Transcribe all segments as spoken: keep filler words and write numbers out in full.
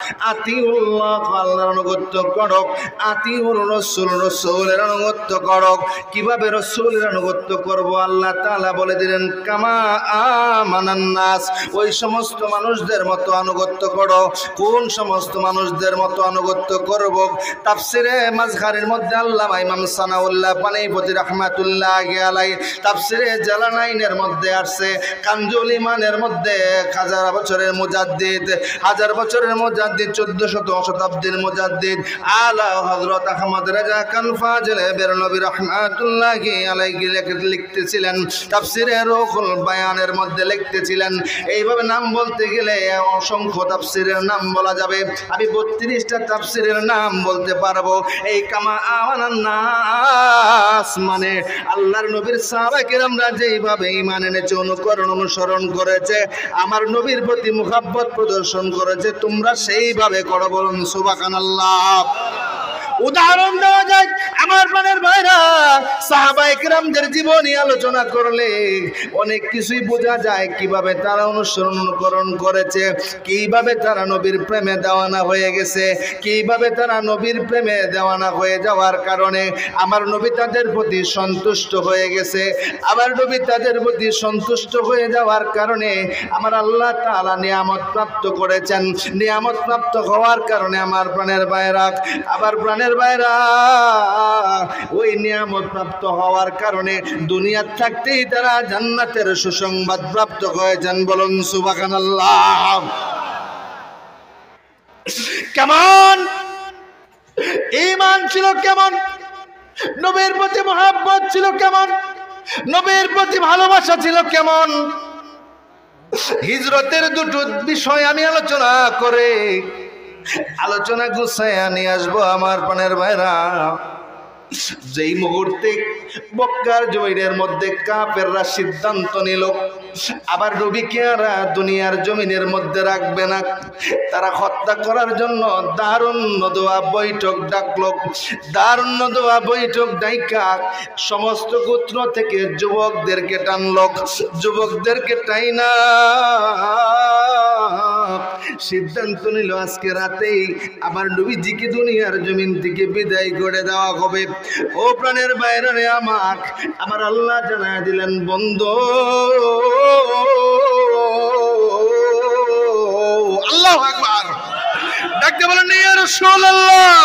আতিউল্লাহ আল্লাহর আনুগত্য করো, আতিউর রাসূল রাসূলের আনুগত্য করো। কিভাবে রাসূলের আনুগত্য করব? আল্লাহ তাআলা বলে দিলেন কামা আমানান নাস, ওই সমস্ত মানুষদের মতো আনুগত্য করো। কোন সমস্ত মানুষদের মতো আনুগত্য করব? তাফসিরে মাযহারের মধ্যে আল্লামা ইমাম সানাউল্লাহ পানিপতি রাহমাতুল্লাহি আলাইহি তাফসিরে জালালাইনের মধ্যে আসছে, কানজুল ইমানের মধ্যে হাজার বছরের মুজাদ্দিদ, হাজার বছরের মুজাদ্দিদ, চোদ্দশো শতাব্দীর মুজাদ্দিদ আলা হযরত আহমদ রাজা খান ফাজিল বেরলভী রাহমাতুল্লাহি আলাইহি লিখতেছিলেন, তাফসিরে রুহুল বায়ানের মধ্যে লিখতেছিলেন। এইভাবে নাম বলতে গেলে অসংখ্য তাফসিরের নাম বলা যাবে। আমি বত্রিশটা তাফসিরের নাম বলতে পারবো। এই কামা আমানান নাস মানে আল্লাহর নবীর সাহাবায়ে কেরামরা যেইভাবে ঈমান এনেছে, অনুকরণ অনুসরণ করেছে, আমার নবীর প্রতি মুহাব্বত প্রদর্শন করেছে, তোমরা সেইভাবে করো। বলুন সুবহানাল্লাহ। উদাহরণ দেওয়া যায় আমার প্রাণের ভাইরা, সাহাবায়ে কেরামদের জীবনী আলোচনা করলে অনেক কিছুই বোঝা যায়, কিভাবে তারা অনুসরণ অনুকরণ করেছে, কিভাবে তারা নবীর প্রেমে দেওয়ানা হয়ে গেছে, কিভাবে তারা নবীর প্রেমে দেওয়ানা হয়ে যাওয়ার কারণে আমার নবী তাদের প্রতি সন্তুষ্ট হয়ে গেছে। আমার নবী তাদের প্রতি সন্তুষ্ট হয়ে যাওয়ার কারণে আমার আল্লাহ তাআলা নিয়ামত প্রাপ্ত করেছেন। নিয়ামত প্রাপ্ত হওয়ার কারণে আমার প্রাণের ভাইরা, আবার প্রাণের ভাইরা ওই নিয়ামত প্রাপ্ত হওয়ার কারণে দুনিয়ার থাকতেই তারা জান্নাতের সুসংবাদ প্রাপ্ত হয়েছেন। বলুন সুবহানাল্লাহ। কেমন ঈমান ছিল, কেমন নবীর প্রতি মহব্বত ছিল, কেমন নবীর প্রতি ভালোবাসা ছিল, কেমন। হিজরতের দুটো বিষয় আমি আলোচনা করে আলোচনা গুছাইয়া নিয়ে আসবো আমার প্রাণের ভাইরা। যেই মুহূর্তে মক্কার জমিনের মধ্যে কাফেররা সিদ্ধান্ত নিল আবার নবীকে আর দুনিয়ার জমিনের মধ্যে রাখবে না, তারা হত্যা করার জন্য দারুণ নদোয়া বৈঠক ডাকলো। দারুণ নদোয়া বৈঠক ডাইকা সমস্ত গোত্র থেকে যুবকদেরকে টানলো, যুবকদেরকে টাইনা সিদ্ধান্ত নিল আজকে রাতেই আমার নবীজিকে দুনিয়ার জমিন থেকে বিদায় করে দেওয়া হবে। ও প্রাণের বাইরে আমার আমার আল্লাহ জানায় দিলেন, বন্ধু আল্লাহু আকবার ডাকতে বলেন ইয়া রাসূলুল্লাহ।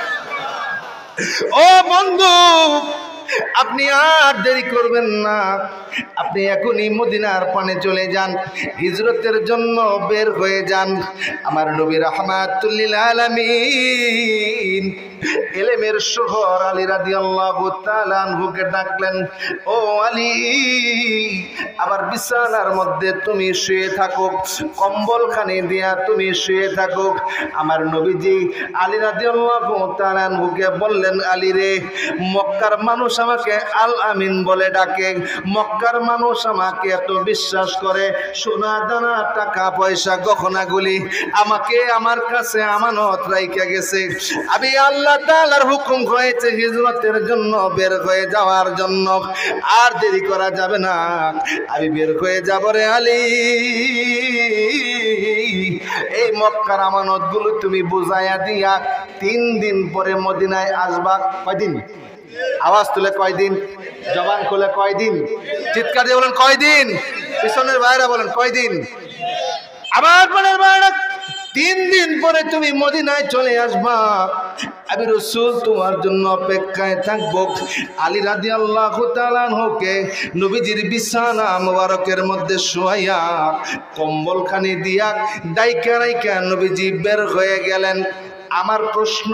ও বন্ধু আপনি আর দেরি করবেন না, আপনি এখনই মদিনার পানে চলে যান, হিজরতের জন্য বের হয়ে যান। আমার নবী রাহমাতুল লিল আলামিন ইলমের শহর আলী রাদিয়াল্লাহু তাআলা আনহুকে ডাকলেন, ও আলী আবার বিছানার মধ্যে তুমি শুয়ে থাকো, কম্বলখানি দিয়া তুমি শুয়ে থাকো। আমার নবীজি আলী রাদিয়াল্লাহু তাআলা আনহুকে বললেন, আলী রে, মক্কার মানুষ আমাকে আল আমিন বলে ডাকে, মক্কার মানুষ আমাকে এত বিশ্বাস করে, সোনা দানা টাকা পয়সা গহনাগুলি আমাকে আমার কাছে আমানত রাইখা গেছে। আমি আল্লাহ তাআলার হুকুম হয়েছে হিজরতের জন্য বের হয়ে যাওয়ার জন্য, আর দেরি করা যাবে না, আমি বের হয়ে যাব রে আলী। এই মক্কার আমানত গুলো তুমি বুঝাইয়া দিয়া তিন দিন পরে মদিনায় আসবা। কয়দিন? আওয়াজ তুলে কয়দিন, জবান খুলে কয়দিন, চিৎকার দিয়ে বলেন কয়দিন, পিছনের ভাইরা বলেন কয়দিন। আমার বোনের ভাইরা, তিন দিন পরে তুমি মদিনায় চলে আসবা, আমি রাসূল তোমার জন্য অপেক্ষায় থাকবো। আলী রাদিয়াল্লাহু তাআলা আনহুকে নবীজির বিছানা মুবারকের মধ্যে শুয়াইয়া কম্বলখানি দিয়া ডাইকা রাইকা নবীজি বের হয়ে গেলেন। আমার প্রশ্ন,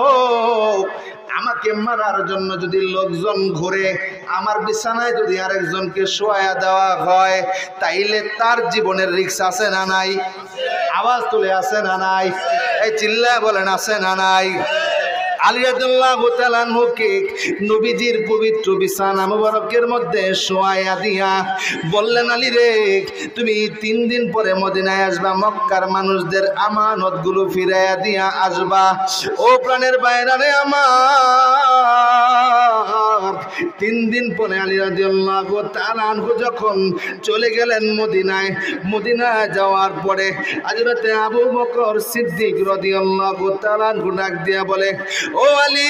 আমাকে মারার জন্য যদি লোকজন ঘুরে, আমার বিছানায় যদি আরেকজনকে শোয়া দেওয়া হয়, তাইলে তার জীবনের রিস্ক আছে না নাই? আওয়াজ তুলে আছে না নাই? এই চিল্লায় বলেন আছে না নাই? আলী রাদিয়াল্লাহু তাআলা আনহুকে নবীজির পবিত্র বিছানা মুবারকের মধ্যে শোয়ায়া দিয়া বললেন, আলী রে তুমি তিন দিন পরে মদিনায় আসবা, মক্কার মানুষদের আমানতগুলো ফিরাইয়া দিয়া আসবা। ও প্রাণের বাইরা রে আমার, তিন দিন পরে আলী রাদিয়াল্লাহু তাআলা আনহু যখন চলে গেলেন মদিনায়, মদিনায় যাওয়ার পরে হযরতে আবু বকর সিদ্দিক রাদিয়াল্লাহু তাআলা আনহু ডাক দিয়া বলে, ও আলী,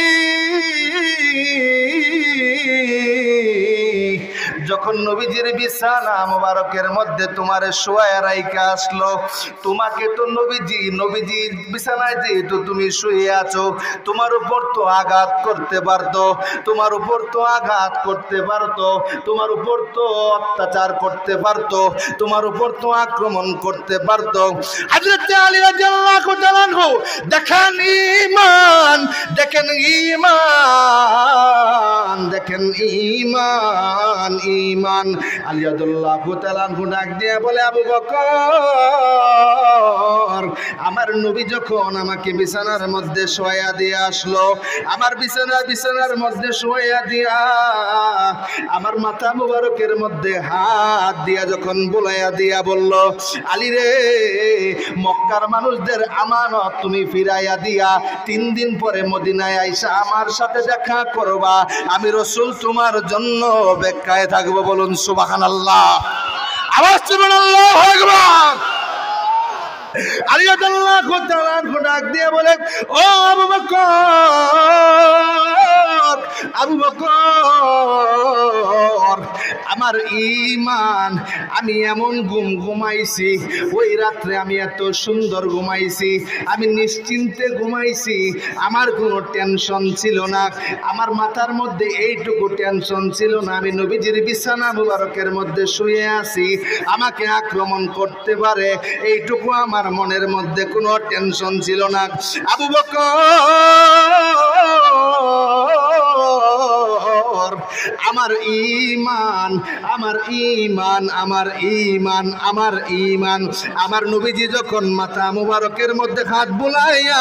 যখন নবীজির বিছানা মোবারকের মধ্যে তোমার শোয়া রাইকা আসলো, তোমাকে তো নবীজি নবীজির বিছানায় যেহেতু তুমি শুয়ে আছো, তোমার উপর তো আঘাত করতে পারতো, তোমার উপর তো আঘাত করতে পারতো, তোমার উপর তো অত্যাচার করতে পারতো, তোমার উপর তো আক্রমণ করতে পারতো। হযরত আলী রাদিয়াল্লাহু তাআলা আনহু দেখেন ঈমান, দেখেন ঈমান, দেখেন ঈমান, ঈমান। আলী রাদিয়াল্লাহু তাআলা আনহু ডাক দিয়ে বলে, আবু বকর, আমার নবী যখন আমাকে বিছানার মধ্যে শোয়া দিয়ে আসলো, আমার বিছানা বিছানার মধ্যে শোয়া দিয়া আমার মাথা মুবারকের মধ্যে হাত দিয়া যখন বুলাইয়া দিয়া বলল, আলী রে মক্কার মানুষদের আমানত তুমি ফিরাইয়া দিয়া তিন দিন পরে মদিনায় আইসা আমার সাথে দেখা করবা, আমি রাসূল তোমার জন্য অপেক্ষায় থাকবো। বলুন সুবহানাল্লাহ, আওয়াজ তুলুন আল্লাহু আকবার। আলী রাদিয়াল্লাহু তাআলা আনহু ডাক দিয়ে বলে, ও আবু বকর, আবু বকর, আমার ঈমান, আমি এমন ঘুম ঘুমাইছি, ওই রাত্রে আমি এত সুন্দর ঘুমাইছি, আমি নিশ্চিন্তে ঘুমাইছি, আমার কোনো টেনশন ছিল না, আমার মাথার মধ্যে এইটুকু টেনশন ছিল না, আমি নবীজির বিছানা মুবারকের মধ্যে শুয়ে আছি, আমাকে আক্রমণ করতে পারে, এইটুকু আমার মনের মধ্যে কোনো টেনশন ছিল না। আবু বকর, আমার ঈমান, আমার ঈমান, আমার ঈমান, আমার ঈমান, আমার নবীজি যখন মাথা মুবারকের মধ্যে হাত বুলাইয়া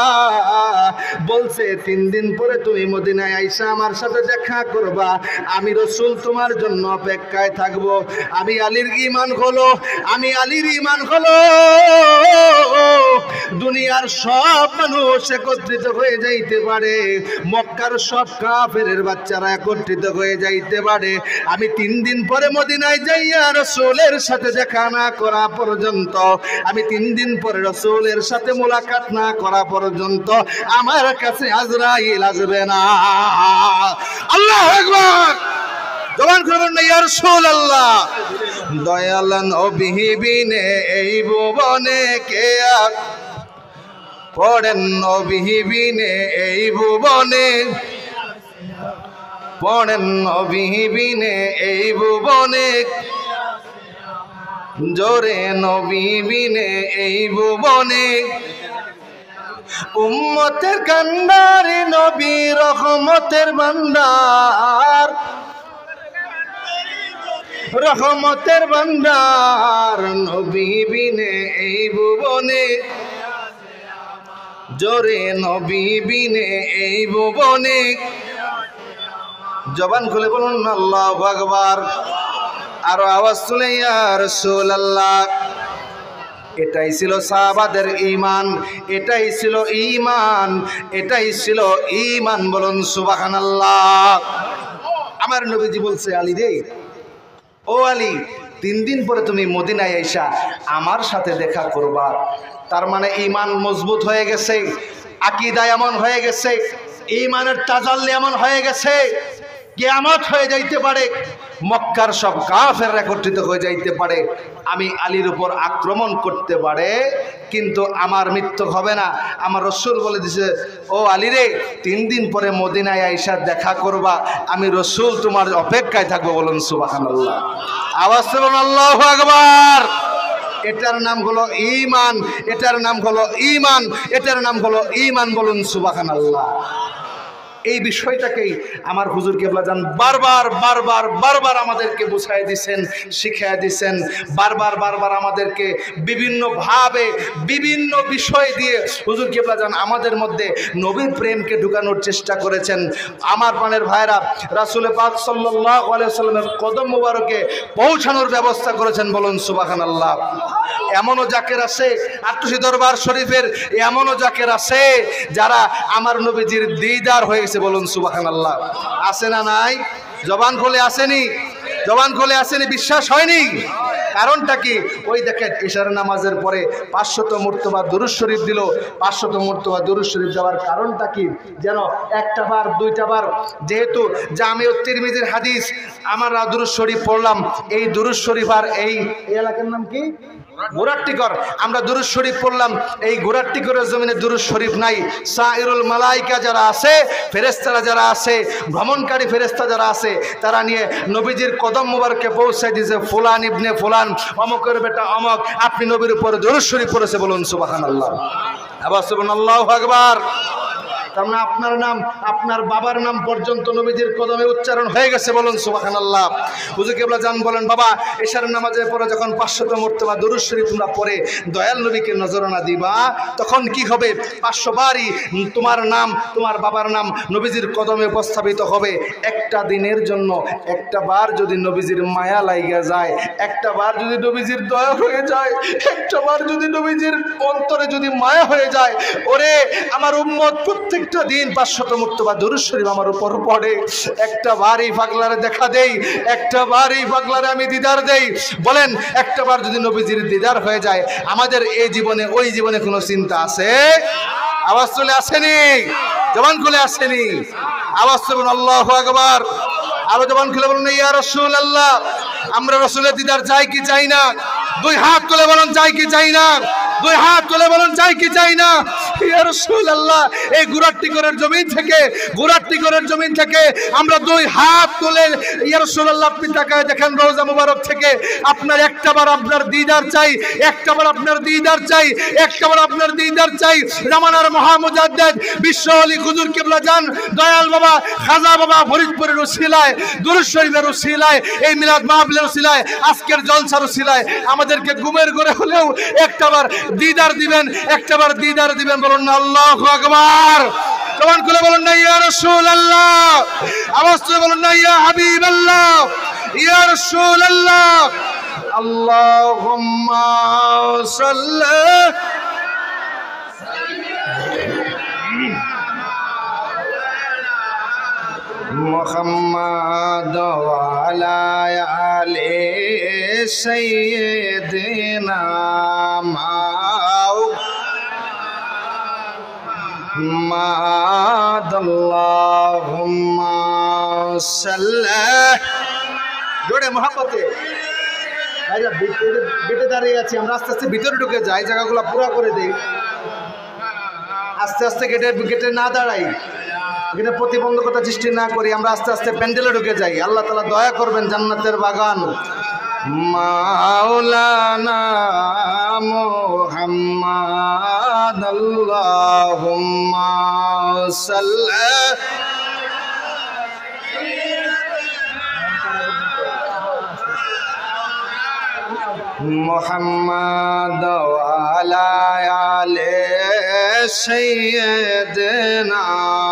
বলছে, তিন দিন পরে তুমি মদিনায় আইসা আমার সাথে দেখা করবা, আমি রাসূল তোমার জন্য অপেক্ষায় থাকবো, আমি আলীর ঈমান হলো, আমি আলীর ঈমান হলো দুনিয়ার সব মানুষ একত্রিত হয়ে যাইতে পারে, মক্কার সব কাফেরের বাচ্চারা একত্রিত হয়ে যাইতে পারে, আমি তিন দিন পরে মদিনায় যাইয়া রাসূলের সাথে দেখা না করা পর্যন্ত, আমি তিন দিন পরে রাসূলের সাথে মোলাকাত না করা পর্যন্ত আমার কাছে আজরাইল আসবে না। আল্লাহু আকবার, জবান খুলবেন না, ইয়া রাসূলুল্লাহ। দয়াল নবীবিনে এই ভুবনে কে আর পড়েন, নবীবিনে এই ভুবনে পড়েন, নবীবিনে এই ভুবনে জোরে, নবীবিনে এই ভুবনে উম্মতের কান্ডারে, নবী রহমতের ভান্ডার, রহমতের ভান্ডার, নবী বিনে এই ভুবনে জোরে, নবী বিনে এই ভুবনে। জবান খুলে বলুন আল্লাহু আকবার, আরো আওয়াজ তুলে ইয়া রাসূলুল্লাহ। এটাই ছিল সাহাবাদের ঈমান, এটাই ছিল ঈমান, এটাই ছিল ঈমান। বলুন সুবহানাল্লাহ। আমার নবীজি বলছে, আলী রে, ও আলী, তিন দিন পরে তুমি মদিনায় আইসা আমার সাথে দেখা করবা। তার মানে ঈমান মজবুত হয়ে গেছে, আকীদা এমন হয়ে গেছে, ঈমানের তাজাল্লি এমন হয়ে গেছে, কিয়ামত হয়ে যাইতে পারে, মক্কার সব কাফের একত্রিত হয়ে যাইতে পারে, আমি আলীর উপর আক্রমণ করতে পারে, কিন্তু আমার মৃত্যু হবে না। আমার রাসূল বলে দিছে, ও আলী রে, তিন দিন পরে মদিনায় আইসা দেখা করবা, আমি রাসূল তোমার অপেক্ষায় থাকবো। বলুন সুবহানাল্লাহ, আওয়াজ করুন আল্লাহু আকবার। এটার নাম হলো ঈমান, এটার নাম হলো ঈমান, এটার নাম হলো ঈমান। বলুন সুবহানাল্লাহ। এই বিষয়টাকেই আমার হুজুর কেবলা জান বারবার বারবার বারবার আমাদেরকে বুঝাই দিয়েছেন, শিখিয়ে দিয়েছেন, বারবার বারবার আমাদেরকে বিভিন্নভাবে বিভিন্ন বিষয় দিয়ে হুজুর কেবলা জান আমাদের মধ্যে নবীর প্রেমকে ঢুকানোর চেষ্টা করেছেন। আমার প্রাণের ভাইরা, রাসূল পাক সাল্লাল্লাহু আলাইহি ওয়াসাল্লামের কদম মোবারকে পৌঁছানোর ব্যবস্থা করেছেন, বলুন সুবহানাল্লাহ। এমনও জাকের আছে আটশি দরবার শরীফের, এমনও জাকের আছে যারা আমার নবীজির দিদার হয়ে গেছে, বলুন সুবহানাল্লাহ। আছে না নাই? জবান খুলে আসেনি, জবান খুলে আসেনি, বিশ্বাস হয়নি? কারণটা কি? ওই দেখেন ইশার নামাজের পরে পাঁচশত মুর্তবা দুরূদ শরীফ দিল। পাঁচশত মুর্তবা দুরূদ শরীফ দেওয়ার কারণটা কি? যেন একটা বার দুইটা বার, যেহেতু জামিউত তিরমিজির হাদিস আমরা দুরূদ শরীফ পড়লাম, এই দুরূদ শরীফ আর এই এলাকার নাম কি? গোরাট্টিকর। আমরা দুরূদ শরীফ পড়লাম, এই গোরাট্টিকরের জমিনে দুরূদ শরীফ নাই। সাইরুল মালাইকা যারা আছে, ফেরেশতারা যারা আছে, ভ্রমণকারী ফেরেশতা যারা আছে, তারা নিয়ে নবীজির কদম মোবারকে পৌঁছায় দিয়েছে, ফুলান ইবনে ফুলান, অমকের বেটা অমক, আপনি নবীর উপরে দুরূদ শরীফ পড়েছে, বলুন সুবহানাল্লাহ। আবার সুবহানাল্লাহু আকবার। তার মানে আপনার নাম, আপনার বাবার নাম পর্যন্ত নবীজির কদমে উচ্চারণ হয়ে গেছে, বলুন সুবহানাল্লাহ। হুজুর কেবলা জান বলেন, বাবা এশার নামাজের পরে যখন পাঁচশত মুর্তবা দুরূদ শরীফ তোমরা পড়ে দয়াল নবীকে নজরানা দিবা, তখন কি হবে? পাঁচশো বারই তোমার নাম, তোমার বাবার নাম নবীজির কদমে উপস্থাপিত হবে। একটা দিনের জন্য একটা বার যদি নবীজির মায়া লাইগা যায়, একটা বার যদি নবীজির দয়া হয়ে যায়, একটা বার যদি নবীজির অন্তরে যদি মায়া হয়ে যায়, ওরে আমার উম্মত প্রত্যেক একটা দিন পাঁচশত মুর্তবা দুরূদ শরীফ আমার উপর পড়ে, একটা বারই পাগলারে দেখা দেই, একটা বারই পাগলারে আমি দিদার দেই। বলেন একটা বার যদি নবীজির দিদার হয়ে যায়, আমাদের এই জীবনে ওই জীবনে কোনো চিন্তা আছে? আওয়াজ চলে আসেনি? জবান খুলে আসেনি? আওয়াজ চলুন আল্লাহু আকবার। আরো জবান খুলে বলুন ইয়া রাসূলুল্লাহ। আমরা রাসূলের দিদার চাই কি চাই না? দুই হাত তুলে বলুন চাই কি চাই না? দুই হাত তুলে বলুন চাই কি চাই না? ইয়া রাসূলুল্লাহ, এই গোরাট্টিকরের জমিন থেকে, গোরাট্টিকরের জমিন থেকে আমরা দুই হাত তুলে ইয়া রাসূলুল্লাহ আপনি তাকায় দেখেন রওজা মুবারক থেকে, আপনার একটাবার আপনার দিদার চাই, একটাবার আপনার দিদার চাই, একটাবার আপনার দিদার চাই। জামানার মহামুজাদ্দিদ বিশ্ব আলী হুজুর কিবলা জান দয়াল বাবা খাজা বাবা ফরিদপুরের উসিলায়, দুরূদ শরীফের উসিলায়, এই মিলাদ মাহফিলের উসিলায়, আজকের জলসার উসিলায় আমাদেরকে ঘুমের ঘরে হলেও একটাবার দিদার দিবেন, একটাবার দিদার দিবেন, বলুন না আল্লাহু আকবার। জবান খুলে বলুন না ইয়া রাসূলুল্লাহ। আওয়াজ তুলে বলুন না ইয়া হাবিবাল্লাহ, ইয়া রাসূলুল্লাহ। আল্লাহুম্মা সাল্লি মুহাম্মাদ ওয়া আলা আলি সাইয়্যিদিনা আল্লাহুম্মা সাল্লি। জোরে মোহাম্মতে ভাইরা বেটে দাঁড়িয়ে আছি, আমরা আস্তে আস্তে ভিতরে ঢুকে যাই, জায়গাগুলো পুরো করে দেই, আস্তে আস্তে গেটে গেটে না দাঁড়াই, গেটে প্রতিবন্ধকতা সৃষ্টি না করি, আমরা আস্তে আস্তে প্যান্ডেলে ঢুকে যাই। আল্লাহ তাআলা দয়া করবেন, জান্নাতের বাগান মাওলানা মুহাম্মদ আল্লাহুম্মা সাল্লি মুহাম্মদ ওয়া আলা আলি সাইয়্যিদিনা।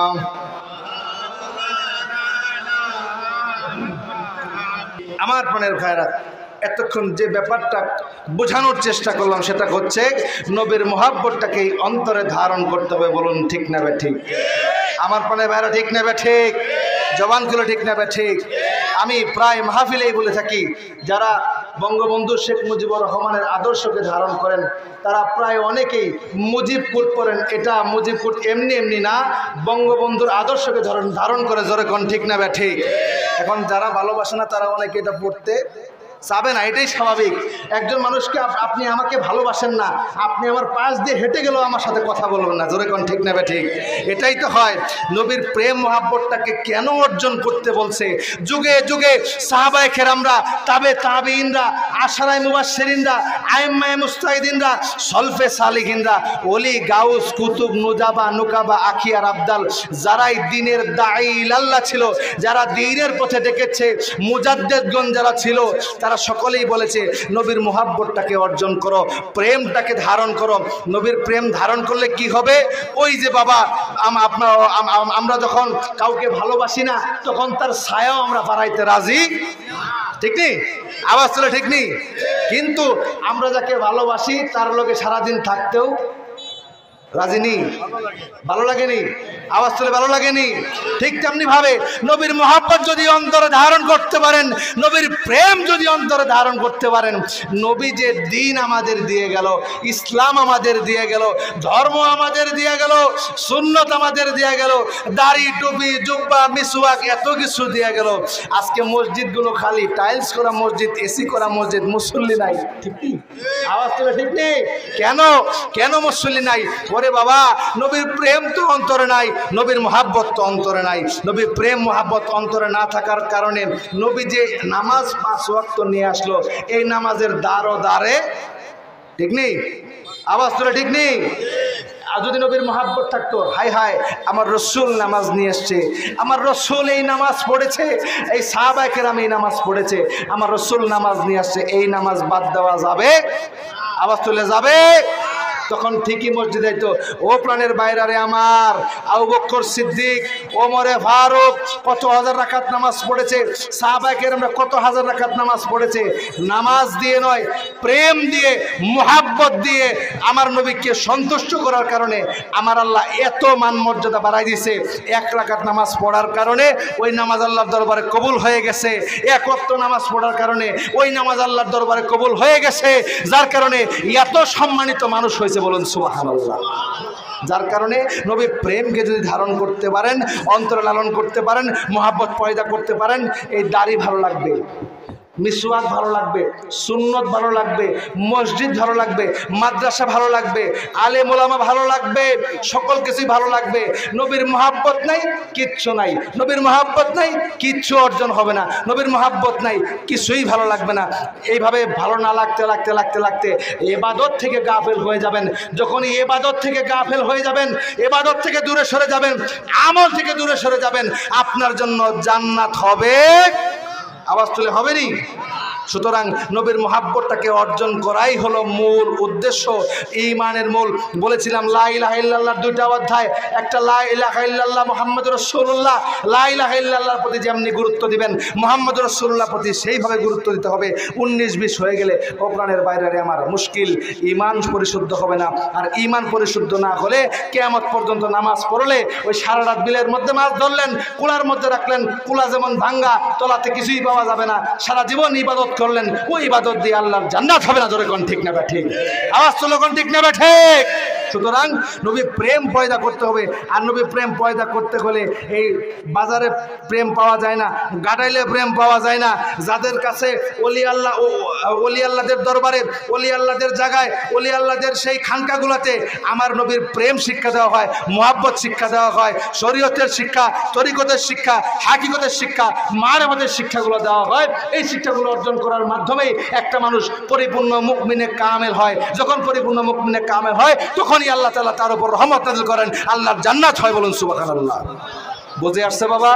আমার প্রাণের ভাইরা, এতক্ষণ যে ব্যাপারটা বোঝানোর চেষ্টা করলাম সেটা হচ্ছে নবীর মহাব্বতটাকে অন্তরে ধারণ করতে হবে, বলুন ঠিক না বে ঠিক? আমার প্রাণের ভাইরা ঠিক না বে ঠিক? জবানগুলো ঠিক না বে ঠিক? আমি প্রায় মাহফিলেই বলে থাকি, যারা বঙ্গবন্ধু শেখ মুজিবুর রহমানের আদর্শকে ধারণ করেন তারা প্রায় অনেকেই মুজিব কোট পড়েন। এটা মুজিব কোট এমনি এমনি না, বঙ্গবন্ধুর আদর্শকে ধারণ ধারণ করে, জোরে কোন ঠিক না বে ঠিক? এখন যারা ভালোবাসে না তারা অনেকে এটা পড়তে চাবে না, এটাই স্বাভাবিক। একজন মানুষকে আপনি আমাকে ভালোবাসেন না, আপনি আমার পাশ দিয়ে হেঁটে গেলেও আমার সাথে কথা বলবেন না, জোরে কোন ঠিক নেবে ঠিক, এটাই তো হয়। নবীর প্রেম মহাব্বতটাকে কেন অর্জন করতে বলছে? যুগে যুগে সাহাবায়ে কেরামরা, তাবে তাবিঈনরা, আশারায়ে মুবাশশিরিনরা, আইম্মায়ে মুজতাহিদিনরা, সলফে সালিহিনরা, ওলি গাউস কুতুব নুজাবা নুকাবা আখিয়ার আবদাল, যারাই দ্বীনের দাঈ ইলাল্লাহ ছিল, যারা দ্বীনের পথে ডেকেছে, মুজাদ্দিদগণ যারা ছিল, তারা সকলেই বলেছে নবীর মুহাব্বতটাকে অর্জন করো, প্রেমটাকে ধারণ করো। নবীর প্রেম ধারণ করলে কি হবে? ওই যে বাবা আপনার আমরা যখন কাউকে ভালোবাসি না, তখন তার ছায়াও আমরা বাড়াইতে রাজি, ঠিক নেই? আওয়াজ চলে ঠিক নেই? কিন্তু আমরা যাকে ভালোবাসি তার লোকে সারাদিন থাকতেও রাজি নেই, ভালো লাগেনি? আওয়াজ চলে ভালো লাগেনি? ঠিক তেমনি ভাবে নবীর মহব্বত যদি অন্তরে ধারণ করতে পারেন, নবীর প্রেম যদি অন্তরে ধারণ করতে পারেন, নবী যে দ্বীন আমাদের দিয়ে গেল, ইসলাম আমাদের দিয়ে গেল, ধর্ম আমাদের দিয়ে গেল, সুন্নত আমাদের দিয়ে গেল, দাড়ি টুপি জুব্বা মিসওয়াক এত কিছু দিয়ে গেল, আজকে মসজিদগুলো খালি টাইলস করা মসজিদ, এসি করা মসজিদ, মুসল্লি নাই, ঠিক নেই? আওয়াজ চলে ঠিক নেই? কেন কেন মুসল্লি নাই? ওরে বাবা, নবীর প্রেম তো অন্তরে নাই, নবীর মহাব্বত তো অন্তরে নাই। নবীর প্রেম মহাব্বত অন্তরে না থাকার কারণে নবী যে নামাজ পাঁচ ওয়াক্ত নিয়ে আসলো, এই নামাজের দ্বারও দ্বারে, ঠিক নেই? আওয়াজ তোরা ঠিক নেই? আর যদি নবীর মহাব্বত থাকতো, হাই হাই আমার রসুল নামাজ নিয়ে এসছে, আমার রসুল এই নামাজ পড়েছে, এই সাহাবায়ে কেরাম এই নামাজ পড়েছে, আমার রসুল নামাজ নিয়ে আসছে, এই নামাজ বাদ দেওয়া যাবে? আওয়াজ তুলে যাবে? তখন ঠিকই মসজিদে তো ও প্রাণের বাইরে আমার আবু বকর সিদ্দিক, ওমরে ফারুক কত হাজার রাকাত নামাজ পড়েছে, সাহাবায়ে কেরামরা কত হাজার রাকাত নামাজ পড়েছে। নামাজ দিয়ে নয়, প্রেম দিয়ে, মুহাব্বত দিয়ে আমার নবীকে সন্তুষ্ট করার কারণে আমার আল্লাহ এত মান মর্যাদা বাড়াই দিয়েছে। এক রাকাত নামাজ পড়ার কারণে ওই নামাজ আল্লাহর দরবারে কবুল হয়ে গেছে, এক ওয়াক্ত নামাজ পড়ার কারণে ওই নামাজ আল্লাহর দরবারে কবুল হয়ে গেছে, যার কারণে এত সম্মানিত মানুষ হয়েছে, বলুন সুবহানাল্লাহ। যার কারণে নবীর প্রেমকে যদি ধারণ করতে পারেন, অন্তরে লালন করতে পারেন, মহাব্বত পয়দা করতে পারেন, এই দাড়ি ভালো লাগবে, মিসওয়াক ভালো লাগবে, সুন্নত ভালো লাগবে, মসজিদ ভালো লাগবে, মাদ্রাসা ভালো লাগবে, আলেম ওলামা ভালো লাগবে, সকল কিছুই ভালো লাগবে। নবীর মহাব্বত নাই, কিচ্ছু নাই। নবীর মহাব্বত নাই, কিচ্ছু অর্জন হবে না। নবীর মহাব্বত নাই, কিছুই ভালো লাগবে না। এইভাবে ভালো না লাগতে লাগতে লাগতে লাগতে ইবাদত থেকে গাফেল হয়ে যাবেন। যখনই ইবাদত থেকে গাফেল হয়ে যাবেন, ইবাদত থেকে দূরে সরে যাবেন, আমল থেকে দূরে সরে যাবেন, আপনার জন্য জান্নাত হবে, আওয়াজ তুলে হবে নি? সুতরাং নবীর মহাব্বতটাকে অর্জন করাই হলো মূল উদ্দেশ্য, ঈমানের মূল। বলেছিলাম লা ইলাহা ইল্লাল্লাহর দুইটা অধ্যায়, একটা লা ইলাহা ইল্লাল্লাহ মুহাম্মাদুর রাসূলুল্লাহ, লা ইলাহা ইল্লাল্লাহর প্রতি যেমনি গুরুত্ব দিবেন, মুহাম্মাদুর রাসূলুল্লাহর প্রতি সেইভাবে গুরুত্ব দিতে হবে। উনিশ বিশ হয়ে গেলে ও প্রাণের বাইরে আমার মুশকিল, ঈমান পরিশুদ্ধ হবে না। আর ঈমান পরিশুদ্ধ না হলে কিয়ামত পর্যন্ত নামাজ পড়লে ওই সারা রাত বিলের মধ্যে মাছ ধরলেন, কুলার মধ্যে রাখলেন, কুলা যেমন ভাঙ্গা, তলাতে কিছুই পাওয়া যাবে না, সারা জীবন ইবাদত করলেন, ওই ইবাদত দিয়ে আল্লাহর জান্নাত হবে না। জোরে কোন ঠিক না ঠিক? আওয়াজ তুলো কোন ঠিক না ঠিক? সুতরাং নবী প্রেম পয়দা করতে হবে। আর নবী প্রেম পয়দা করতে হলে এই বাজারে প্রেম পাওয়া যায় না, গাড়াইলে প্রেম পাওয়া যায় না। যাদের কাছে ওলি আল্লাহ, ওলি আল্লাহদের দরবারে, ওলি আল্লাহদের জায়গায়, ওলি আল্লাহদের সেই খানকাগুলোতে আমার নবীর প্রেম শিক্ষা দেওয়া হয়, মুহাব্বত শিক্ষা দেওয়া হয়, শরীয়তের শিক্ষা, তরিকতের শিক্ষা, হাকিকতের শিক্ষা, মানবতের শিক্ষাগুলো দেওয়া হয়। এই শিক্ষাগুলো অর্জন করার মাধ্যমেই একটা মানুষ পরিপূর্ণ মুমিনে কামেল হয়। যখন পরিপূর্ণ মুমিনে কামেল হয়, তখনই আল্লাহ তাআলা তার উপর রহমত নাযিল করেন, আল্লাহর জান্নাত হয়, বলুন সুবহানাল্লাহ। বুঝে আসছে বাবা?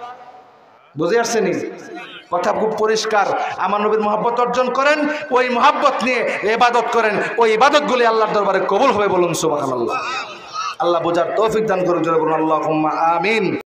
বুঝে আসছে নি? কথা খুব পরিষ্কার। আমার নবীর মহব্বত অর্জন করেন, ওই মহব্বত নিয়ে ইবাদত করেন, ওই ইবাদতগুলি আল্লাহর দরবারে কবুল হবে, বলুন সুবহানাল্লাহ। আল্লাহ বোঝার তৌফিক দান করুন, জোরে বলুন আল্লাহুম্মা আমিন।